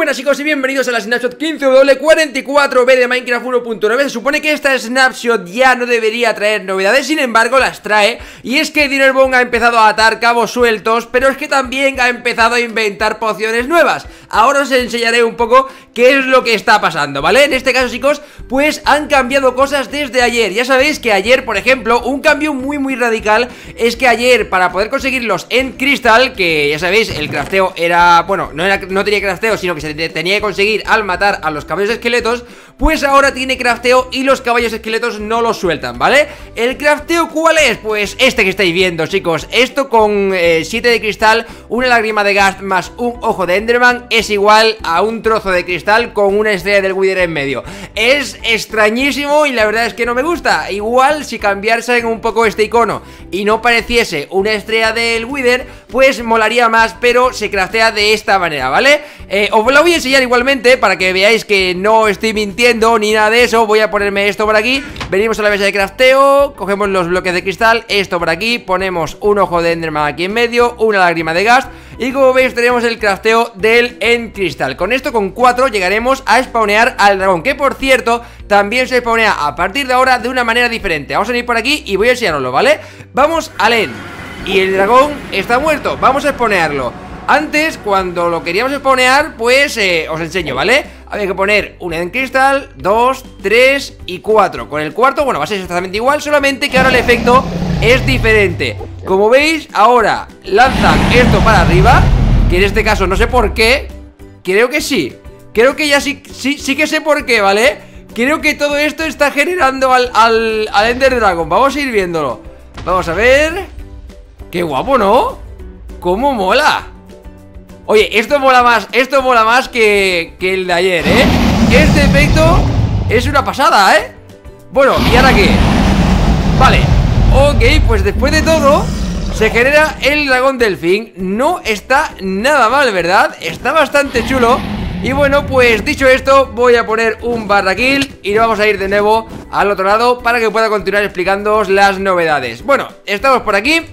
buenas chicos y bienvenidos a la Snapshot 15W44B de Minecraft 1.9. Se supone que esta Snapshot ya no debería traer novedades, sin embargo las trae. Y es que Dinnerbone ha empezado a atar cabos sueltos, pero es que también ha empezado a inventar pociones nuevas. Ahora os enseñaré un poco qué es lo que está pasando, ¿vale? En este caso chicos, pues han cambiado cosas desde ayer. Ya sabéis que ayer, por ejemplo, un cambio muy radical es que ayer, para poder conseguir los End Crystal, que ya sabéis, el crafteo era, bueno, no tenía crafteo, sino que se tenía que conseguir al matar a los caballos esqueletos, pues ahora tiene crafteo y los caballos esqueletos no los sueltan, ¿vale? ¿El crafteo cuál es? Pues este que estáis viendo, chicos. Esto con 7 de cristal, una lágrima de ghast más un ojo de Enderman es igual a un trozo de cristal con una estrella del Wither en medio. Es extrañísimo y la verdad es que no me gusta. Igual si cambiasen un poco este icono y no pareciese una estrella del Wither, pues molaría más, pero se craftea de esta manera, ¿vale? Os lo voy a enseñar igualmente para que veáis que no estoy mintiendo ni nada de eso. Voy a ponerme esto por aquí, venimos a la mesa de crafteo, cogemos los bloques de cristal, esto por aquí, ponemos un ojo de Enderman aquí en medio, una lágrima de ghast y como veis tenemos el crafteo del End Crystal. Con esto, con 4, llegaremos a spawnear al dragón, que por cierto también se spawnea a partir de ahora de una manera diferente. Vamos a ir por aquí y voy a enseñaroslo, ¿vale? Vamos al End y el dragón está muerto, vamos a spawnearlo. Antes, cuando lo queríamos spawnear, pues os enseño, ¿vale? Había que poner un End Crystal, 2, 3 y 4. Con el cuarto, bueno, va a ser exactamente igual, solamente que ahora el efecto es diferente. Como veis, ahora lanzan esto para arriba, que en este caso no sé por qué. Creo que sí. Creo que ya sí que sé por qué, ¿vale? Creo que todo esto está generando al Ender Dragon. Vamos a ir viéndolo. Vamos a ver. Qué guapo, ¿no? ¡Cómo mola! Oye, esto mola más que el de ayer, ¿eh? Este efecto es una pasada, ¿eh? Bueno, ¿y ahora qué? Vale, ok, pues después de todo se genera el dragón delfín. No está nada mal, ¿verdad? Está bastante chulo. Y bueno, pues dicho esto, voy a poner un barraquil y nos vamos a ir de nuevo al otro lado para que pueda continuar explicándoos las novedades. Bueno, estamos por aquí.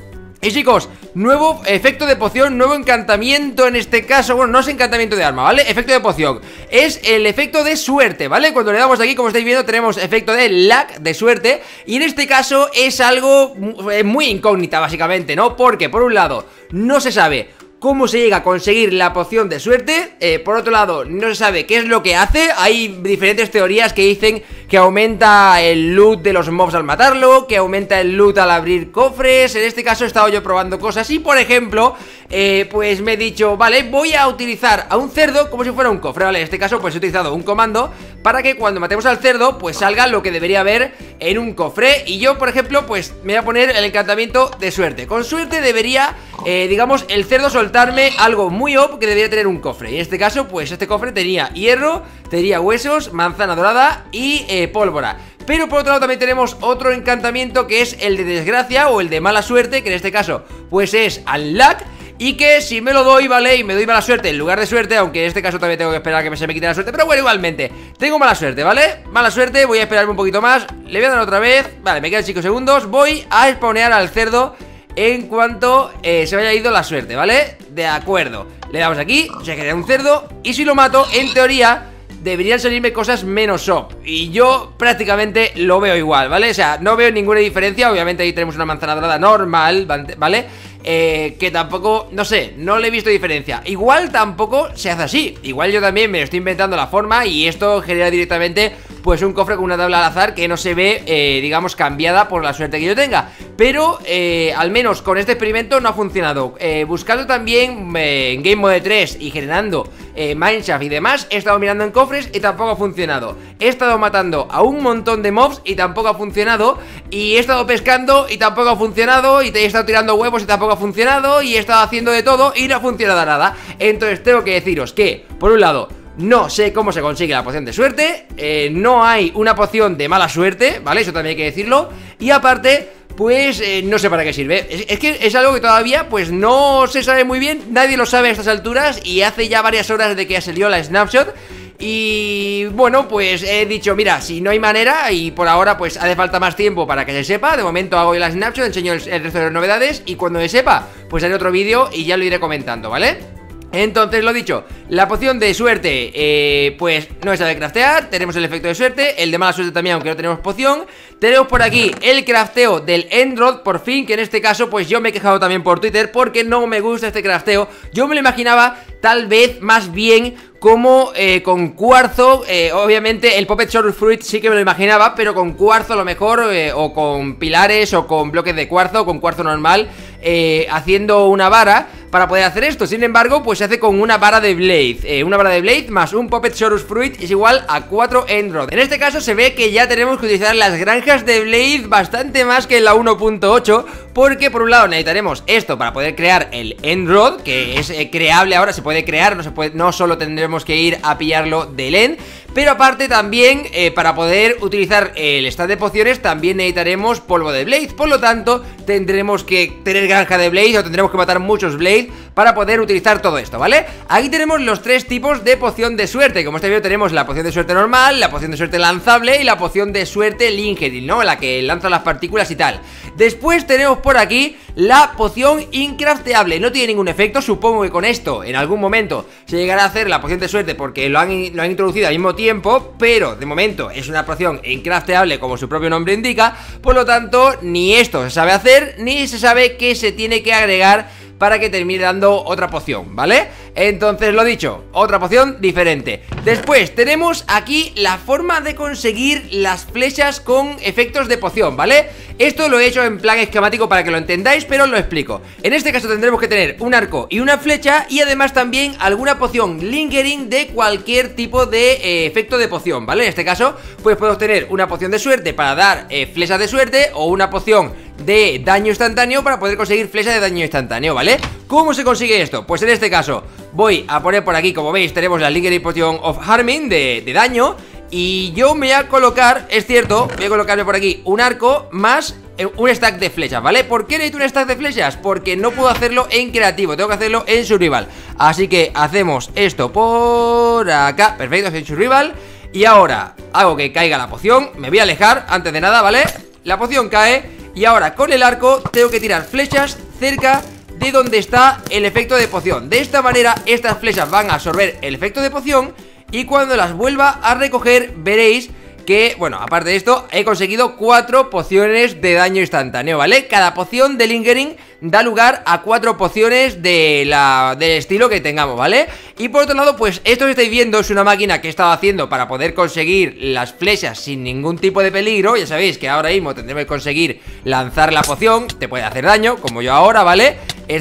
Y chicos, nuevo efecto de poción, nuevo encantamiento en este caso. Bueno, no es encantamiento de arma, ¿vale? Efecto de poción, es el efecto de suerte, ¿vale? Cuando le damos aquí, como estáis viendo, tenemos efecto de luck, de suerte. Y en este caso es algo muy incógnita, básicamente, ¿no? Porque por un lado, no se sabe cómo se llega a conseguir la poción de suerte. Por otro lado, no se sabe qué es lo que hace. Hay diferentes teorías que dicen que aumenta el loot de los mobs al matarlo, que aumenta el loot al abrir cofres. En este caso he estado yo probando cosas y, por ejemplo, pues me he dicho, vale, voy a utilizar a un cerdo como si fuera un cofre, ¿vale? En este caso pues he utilizado un comando para que cuando matemos al cerdo pues salga lo que debería haber en un cofre. Y yo, por ejemplo, pues me voy a poner el encantamiento de suerte. Con suerte debería, digamos, el cerdo soltarme algo muy OP que debería tener un cofre. Y en este caso, pues este cofre tenía hierro, tenía huesos, manzana dorada y pólvora. Pero por otro lado también tenemos otro encantamiento que es el de desgracia o el de mala suerte, que en este caso pues es al luck. Y que si me lo doy, ¿vale? Y me doy mala suerte en lugar de suerte, aunque en este caso también tengo que esperar a que se me quite la suerte. Pero bueno, igualmente, tengo mala suerte, ¿vale? Mala suerte, voy a esperarme un poquito más. Le voy a dar otra vez, vale, me quedan 5 segundos. Voy a spawnear al cerdo en cuanto se haya ido la suerte, ¿vale? De acuerdo, le damos aquí, se genera un cerdo. Y si lo mato, en teoría deberían salirme cosas menos OP. Y yo prácticamente lo veo igual, ¿vale? O sea, no veo ninguna diferencia. Obviamente ahí tenemos una manzana dorada normal, ¿vale? Que tampoco, no sé, no le he visto diferencia. Igual tampoco se hace así. Igual yo también me estoy inventando la forma y esto genera directamente pues un cofre con una tabla al azar que no se ve, digamos, cambiada por la suerte que yo tenga. Pero al menos con este experimento no ha funcionado. Buscando también en Game Mode 3 y generando Mineshaft y demás, he estado mirando en cofres y tampoco ha funcionado. He estado matando a un montón de mobs y tampoco ha funcionado. Y he estado pescando y tampoco ha funcionado. Y he estado tirando huevos y tampoco ha funcionado. Y he estado haciendo de todo y no ha funcionado nada. Entonces tengo que deciros que, por un lado, no sé cómo se consigue la poción de suerte. No hay una poción de mala suerte, ¿vale? Eso también hay que decirlo. Y aparte, pues no sé para qué sirve. Es que es algo que todavía pues no se sabe muy bien. Nadie lo sabe a estas alturas. Y hace ya varias horas de que salió la Snapshot. Y bueno, pues he dicho, mira, si no hay manera y por ahora pues hace falta más tiempo para que se sepa. De momento hago la Snapshot, enseño el resto de las novedades y cuando se sepa, pues haré otro vídeo y ya lo iré comentando, ¿vale? Entonces, lo dicho, la poción de suerte, pues no es la de craftear. Tenemos el efecto de suerte, el de mala suerte también, aunque no tenemos poción. Tenemos por aquí el crafteo del End Rod, por fin, que en este caso, pues yo me he quejado también por Twitter porque no me gusta este crafteo. Yo me lo imaginaba tal vez más bien como con cuarzo, obviamente el Puppet Sour Fruit sí que me lo imaginaba, pero con cuarzo a lo mejor, o con pilares, o con bloques de cuarzo, o con cuarzo normal, haciendo una vara para poder hacer esto. Sin embargo, pues se hace con una vara de Blade, una vara de Blade más un Puppet Sour Fruit es igual a 4 End Rod. En este caso se ve que ya tenemos que utilizar las granjas de Blade bastante más que en la 1.8, porque por un lado necesitaremos esto para poder crear el End Rod, que es creable ahora, se puede crear, no solo tendremos que ir a pillarlo del End, pero aparte también para poder utilizar el stack de pociones también necesitaremos polvo de Blade. Por lo tanto tendremos que tener granja de Blade o tendremos que matar muchos Blade para poder utilizar todo esto, ¿vale? Aquí tenemos los tres tipos de poción de suerte. Como estáis viendo tenemos la poción de suerte normal, la poción de suerte lanzable y la poción de suerte lingering, ¿no? La que lanza las partículas y tal. Después tenemos por aquí la poción incrafteable. No tiene ningún efecto, supongo que con esto en algún momento se llegará a hacer la poción de suerte porque lo han introducido al mismo tiempo, pero de momento es una poción incrafteable como su propio nombre indica. Por lo tanto, ni esto se sabe hacer, ni se sabe qué se tiene que agregar para que termine dando otra poción, ¿vale? Entonces, lo dicho, otra poción diferente. Después tenemos aquí la forma de conseguir las flechas con efectos de poción, ¿vale? Esto lo he hecho en plan esquemático para que lo entendáis, pero os lo explico. En este caso tendremos que tener un arco y una flecha, y además también alguna poción lingering de cualquier tipo de efecto de poción, ¿vale? En este caso, pues podemos tener una poción de suerte para dar flechas de suerte, o una poción de daño instantáneo para poder conseguir flechas de daño instantáneo, ¿vale? ¿Cómo se consigue esto? Pues en este caso voy a poner por aquí, como veis, tenemos la Lingering Potion of Harming de daño. Y yo me voy a colocar, es cierto, voy a colocarme por aquí un arco más un stack de flechas, ¿vale? ¿Por qué necesito un stack de flechas? Porque no puedo hacerlo en creativo, tengo que hacerlo en survival. Así que hacemos esto por acá, perfecto, en survival. Y ahora hago que caiga la poción, me voy a alejar antes de nada, ¿vale? La poción cae y ahora con el arco tengo que tirar flechas cerca de donde está el efecto de poción. De esta manera estas flechas van a absorber el efecto de poción, y cuando las vuelva a recoger veréis que, bueno, aparte de esto, he conseguido 4 pociones de daño instantáneo, ¿vale? Cada poción de lingering da lugar a 4 pociones del estilo que tengamos, ¿vale? Y por otro lado, pues esto que estáis viendo es una máquina que he estado haciendo para poder conseguir las flechas sin ningún tipo de peligro. Ya sabéis que ahora mismo tendremos que conseguir lanzar la poción, te puede hacer daño, como yo ahora, ¿vale?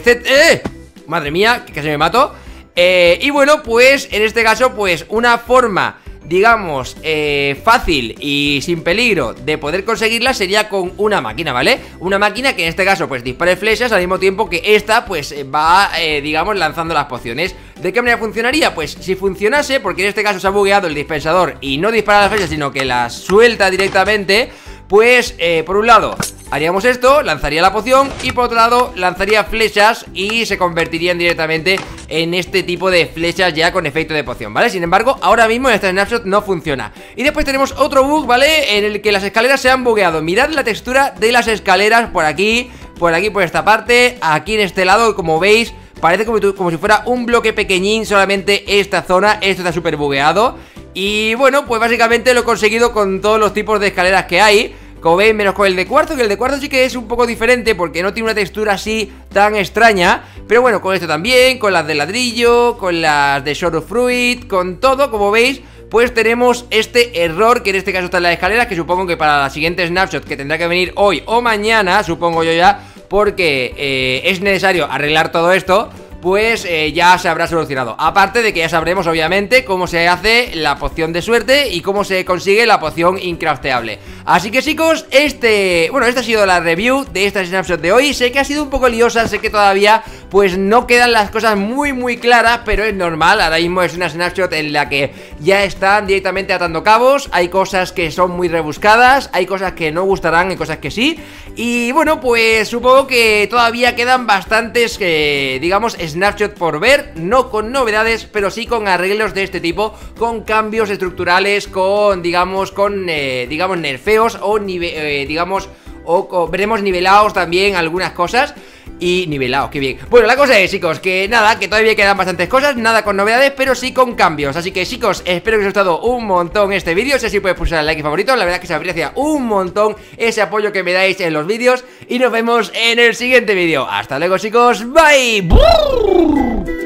Madre mía, que casi me mato. Y bueno, pues en este caso, pues una forma, digamos, fácil y sin peligro de poder conseguirla sería con una máquina, ¿vale? Una máquina que en este caso pues dispare flechas al mismo tiempo que esta pues va, digamos, lanzando las pociones. ¿De qué manera funcionaría? Pues si funcionase, porque en este caso se ha bugueado el dispensador y no dispara las flechas sino que las suelta directamente, pues por un lado haríamos esto, lanzaría la poción, y por otro lado lanzaría flechas y se convertirían directamente en este tipo de flechas ya con efecto de poción, ¿vale? Sin embargo, ahora mismo en esta snapshot no funciona. Y después tenemos otro bug, ¿vale? En el que las escaleras se han bugueado. Mirad la textura de las escaleras por aquí, por esta parte, aquí en este lado, como veis, parece como si fuera un bloque pequeñín solamente esta zona. Esto está súper bugueado. Y bueno, pues básicamente lo he conseguido con todos los tipos de escaleras que hay. Como veis, menos con el de cuarzo, que el de cuarzo sí que es un poco diferente porque no tiene una textura así tan extraña. Pero bueno, con esto también, con las de ladrillo, con las de Sour Fruit, con todo, como veis, pues tenemos este error que en este caso está en las escaleras, que supongo que para la siguiente snapshot que tendrá que venir hoy o mañana, supongo yo ya, porque es necesario arreglar todo esto, pues ya se habrá solucionado. Aparte de que ya sabremos obviamente cómo se hace la poción de suerte y cómo se consigue la poción incrafteable. Así que chicos, esta ha sido la review de esta snapshot de hoy. Sé que ha sido un poco liosa, sé que todavía pues no quedan las cosas muy claras, pero es normal. Ahora mismo es una snapshot en la que ya están directamente atando cabos. Hay cosas que son muy rebuscadas, hay cosas que no gustarán y cosas que sí. Y bueno, pues supongo que todavía quedan bastantes, digamos, snapshot por ver, no con novedades, pero sí con arreglos de este tipo, con cambios estructurales, con, digamos, nerfeos o, veremos nivelados también algunas cosas. y nivelado, qué bien. Bueno, la cosa es, chicos, que nada, que todavía quedan bastantes cosas, nada con novedades, pero sí con cambios. Así que, chicos, espero que os haya gustado un montón este vídeo. Si así podéis pulsar el like favorito, la verdad que se aprecia un montón ese apoyo que me dais en los vídeos. Y nos vemos en el siguiente vídeo. Hasta luego, chicos, bye.